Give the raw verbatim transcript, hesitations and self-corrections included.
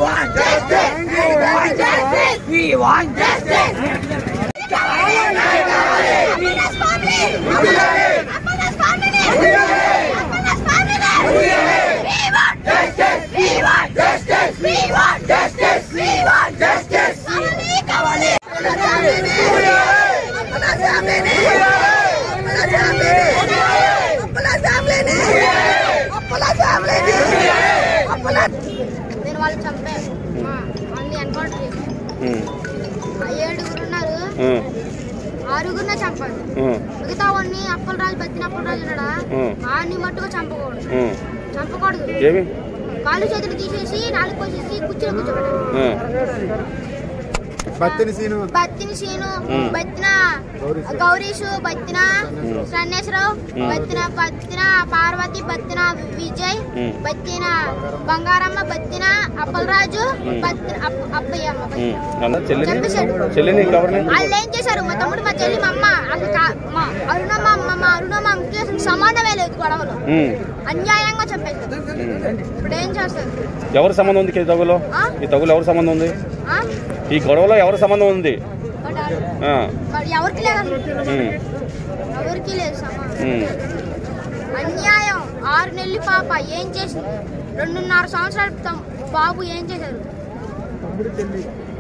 want justice. We want justice. We want justice. Apana's family. Apana's family. Apana's family. We want justice. We want justice. We want justice. We want justice. Kavali, kavali. Apana's family. Apana's family. Apana's family. Apana's family. Apana's family. Apana's. నేను వాళ్ళు చంపాను అన్ని encounter చేశాను ఏడుగురు ఉన్నారు ఆరుగురిన చంపాను మిగతా వాడిని అప్పలరాజు బతిన అప్పలరాజు ఉన్నాడా ఆడిని మట్టుగా చంపకూడదు చంపకూడదు కాళ్ళు చేతులు తీసేసి నాలుగు పోసేసి కూర్చొని కూర్చోబెట్టాను బత్తిని సీను బత్తిన గౌరీషు బత్తిన సన్నేశ్వరరావు బత్తిన బత్తిన పార్వతి బత్తిన విజయ్ బత్తిన బంగారమ్మ బత్తిన అప్పలరాజు అప్పయ్యమ్మ వాళ్ళు ఏం చేశారు మా తమ్ముడు మా చెల్లి మా అమ్మ అసలు అరుణమ్మ మా అరుణమ్మకి అసలు సంబంధమే లేదు గొడవలు అన్యాయంగా చెప్పేశారు ఇప్పుడు ఏం చేస్తారు ఎవరు సంబంధం ఉంది ఈ తగులో ఈ తగులు ఎవరు సంబంధం ఉంది ఈ గొడవలో ఎవరు సంబంధం ఉంది ఎవరికి లేదు ఎవరికి లేదు అన్యాయం ఆరు నెలలు పాప ఏం చేసింది రెండున్నర సంవత్సరాల బాబు ఏం చేశారు